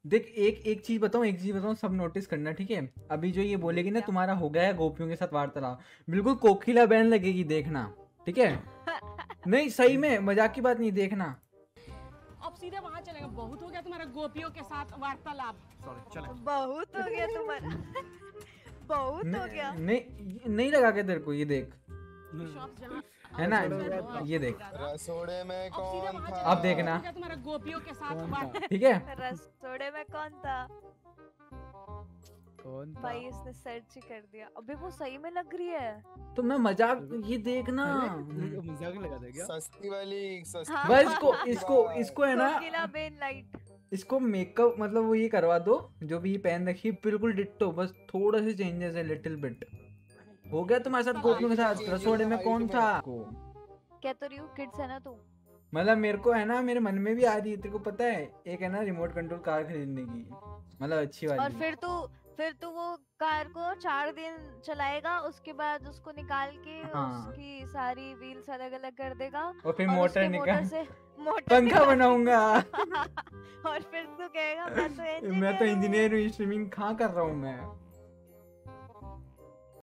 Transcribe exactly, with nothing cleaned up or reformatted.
देख एक एक चीज बताऊं, एक चीज बताऊं, सब नोटिस करना ठीक है। अभी जो ये बोलेगी ना क्या? तुम्हारा हो गया है गोपियों के साथ वार्तालाप, बिल्कुल कोकिला बहन लगेगी, देखना ठीक है। नहीं सही में, मजाक की बात नहीं, देखना। अब सीधे वहाँ चलेगा। बहुत हो गया तुम्हारा गोपियों के साथ वार्तालाप। सॉरी चले। बहुत हो गया तुम्हारा। बहुत हो गया। नहीं नहीं नहीं लगा के तेरे को, ये देख शॉप जहाँ है ना, अब ये देख रसोड़े में अब सीधे कौन वहाँ था? चलेगा। अब देखना। बहुत हो गया तुम्हारा गोपियों के साथ वार्तालाप। ठीक है। रसोड़े में कौन था? कौन था? भाई इसने सर्च ही कर दिया। अबे वो सही में लग रही है। तो मैं मजाक, ये देखना अरे, मजाक लगा दे क्या? सस्ती वाली सस्ती हाँ। बस वाली इसको की इसको बात। इसको है ना, कोकिला बेन लाइट। इसको मेकअप मतलब वो ये करवा दो, जो भी ये पहन रखी है बिल्कुल डिट्टो, बस थोड़ा से चेंजेस है, लिटिल बिट। हो गया तुम्हारे साथ गोपियों के साथ। रसोड़े में कौन था? क्या तो रियो किड्स है ना तू? मतलब मेरे को है ना, मेरे मन में भी आ रही है, तेरे को पता है, एक है ना रिमोट कंट्रोल कार खरीदने की, मतलब अच्छी और वाली। फिर तू फिर तू वो कार को चार दिन चलाएगा, उसके बाद उसको निकाल के हाँ। उसकी सारी व्हील्स अलग अलग कर देगा और फिर और मोटर उसके निकाल, मोटर से मोटर पंखा निकाल- बनाऊंगा। और फिर तू कहेगा मैं तो मैं तो इंजीनियर हूँ। इंजीनियर हूँ, स्ट्रीमिंग कहाँ कर रहा हूँ मैं।